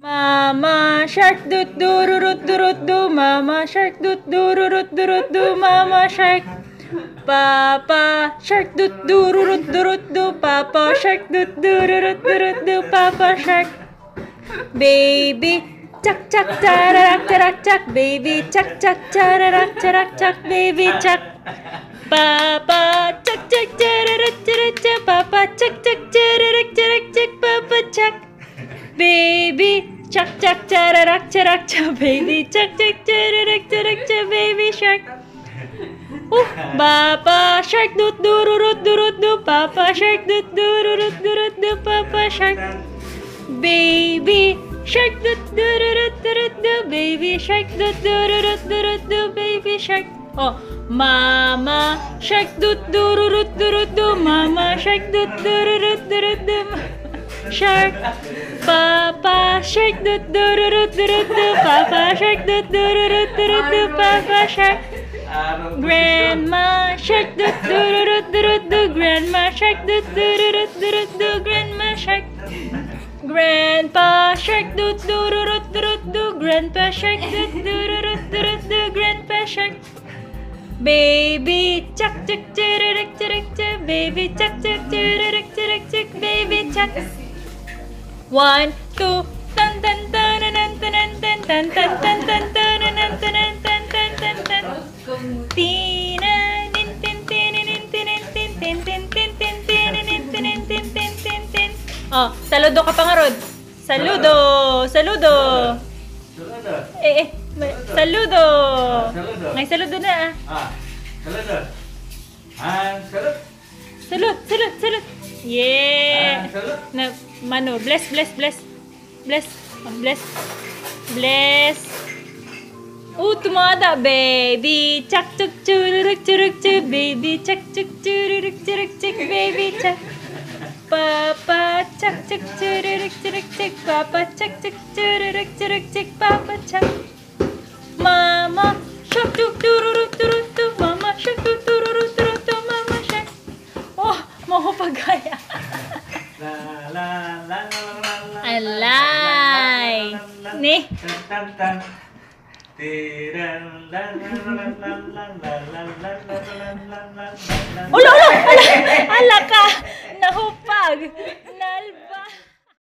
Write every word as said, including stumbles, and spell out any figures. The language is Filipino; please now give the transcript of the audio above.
Mama shark doot doorut doorut doo, Mama shark doot doorut doorut doo, Mama shark. Papa shark doot doorut doorut doo, Papa shark doot doorut doorut doo, Papa shark. Baby chuck chuck chararak charak chuck, baby chuck chuck chararak charak chuck, baby chuck. Papa chuck chuck chararak charak chuck, Papa chuck chuck chararak charak chuck, Papa chuck. Baby chuck chuck chararak charak chuck, baby chuck chuck chararak charak chuck, baby shark. Uh, Papa shark doot doorut doorut doo, Papa shark doot doorut doorut doo, Papa shark. Baby shark doot doorut doorut doo, baby shark doot doorut doorut doo, baby shark. Oh, Mama shark doot doorut doorut doo, Mama shark doot doorut doorut doo, shark. Papa shark doot doorut doorut doo, Papa shark doot doorut doorut doo, Papa shark. Grandma shark doot doorut doorut doo, Grandma shark doot doorut doorut doo, Grandma shark. Grandpa shark doot doorut doorut doo, Grandpa shark doot doorut doorut doo, Grandpa shark. Baby chuck chuck chararak charak chuck, baby chuck chuck chararak charak chuck, baby chuck. One, two, tan tan tan tan tan tan tan tan tan tan tan tan tan tan tan tan tan. Tina tin tin tin tin tin tin tin tin tin tin tin tin tin tin tin tin. Oh, saludo ka pa nga, Rod. Saludo, saludo. Saludo. Eh eh, saludo. Saludo. Ngay saludo na ah. Ah, saludo. Ah, salud. Salud, salud, salud. Yeah. Ah, salud. Na, mano, bless, bless, bless. Bless, bless, bless. Oh, tumada, baby. Chak, chuk, churuk, churuk, chuk, baby. Chak, chuk, churuk, churuk, chuk, baby. Chak. Papa, chak, chuk, churuk, churuk, chuk, Papa, chak, chuk, churuk, churuk, chuk, Papa, chak. Mama, shark, duk, dururuk, duruk, duk, Mama, shark, duk, dururuk, duruk, duk, Mama, shark. Oh, mau pagaya. La la la la la la. Alay. Ni. Tan tan tan. Tiran la la la la la la la la la la la la. Ulo, ulo, ulo. Ala ka. Nahupag.